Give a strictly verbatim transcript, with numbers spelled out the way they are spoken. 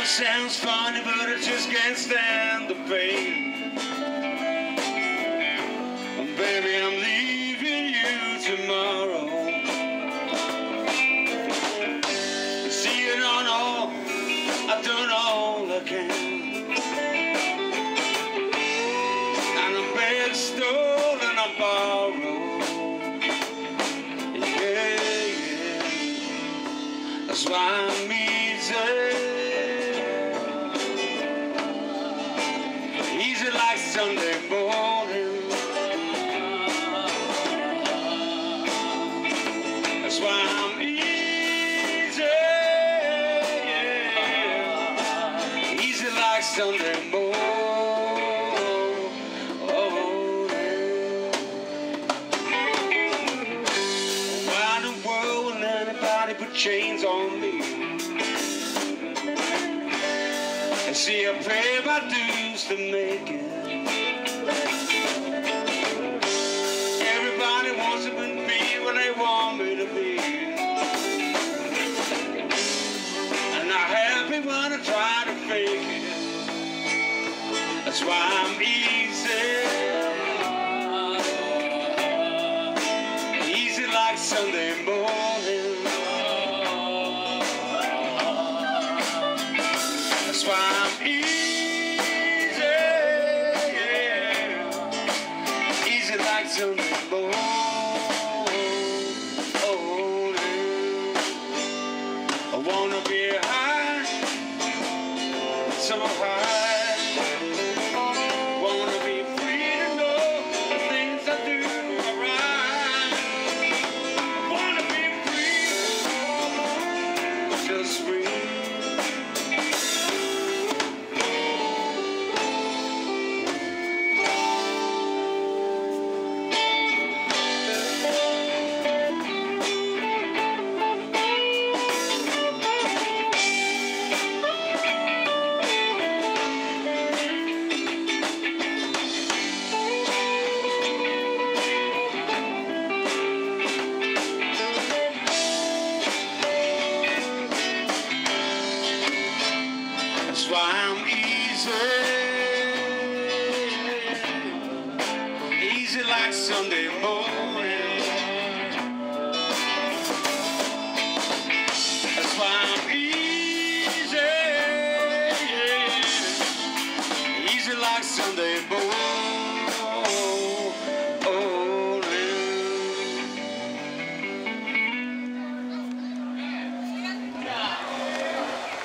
it sounds funny, but I just can't stand the pain. And baby, I'm leaving you tomorrow. See, you don't know, I've done all I can. And I'm begged, stolen, I'm borrowed. Yeah, yeah. That's why I'm easy. Easy like Sunday morning. That's why I'm easy, yeah. Easy like Sunday morning. Why in the world will anybody put chains on me? And see, I pay my dues to make it. Everybody wants to be what they want me to be. And not happy when I try to fake it. That's why I'm easy. Easy like Sunday morning. That's why I'm easy, yeah. Easy like Sunday morning. I wanna be high, so high. Wanna be free to know the things I do are right. Wanna be free, just free. That's why I'm easy, easy like Sunday morning. That's why I'm easy, yeah. Easy like Sunday morning.